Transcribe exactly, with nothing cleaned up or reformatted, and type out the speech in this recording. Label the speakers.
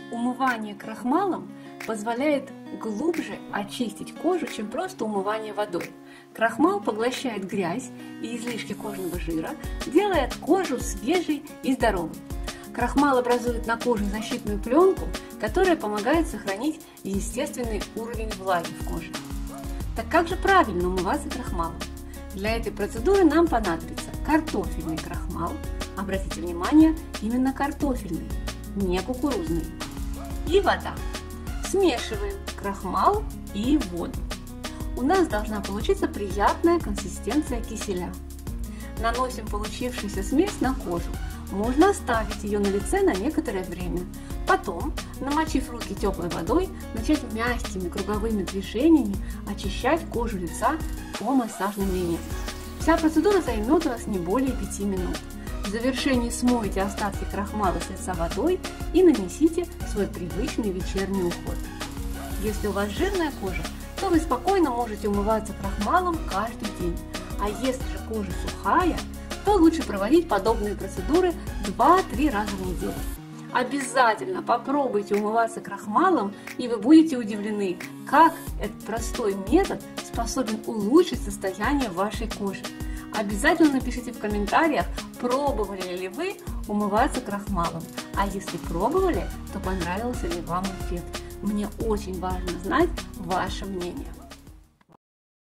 Speaker 1: Умывание крахмалом позволяет глубже очистить кожу, чем просто умывание водой. Крахмал поглощает грязь и излишки кожного жира, делая кожу свежей и здоровой. Крахмал образует на коже защитную пленку, которая помогает сохранить естественный уровень влаги в коже. Так как же правильно умываться крахмалом? Для этой процедуры нам понадобится картофельный крахмал. Обратите внимание, именно картофельный, не кукурузный. И вода. Смешиваем крахмал и воду. У нас должна получиться приятная консистенция киселя. Наносим получившуюся смесь на кожу. Можно оставить ее на лице на некоторое время. Потом, намочив руки теплой водой, начать мягкими круговыми движениями очищать кожу лица по массажным линиям. Вся процедура займет у вас не более пяти минут. В завершении смойте остатки крахмала с лица водой и нанесите свой привычный вечерний уход. Если у вас жирная кожа, то вы спокойно можете умываться крахмалом каждый день. А если же кожа сухая, то лучше проводить подобные процедуры два-три раза в неделю. Обязательно попробуйте умываться крахмалом, и вы будете удивлены, как этот простой метод способен улучшить состояние вашей кожи. Обязательно напишите в комментариях, пробовали ли вы умываться крахмалом. А если пробовали, то понравился ли вам эффект. Мне очень важно знать ваше мнение.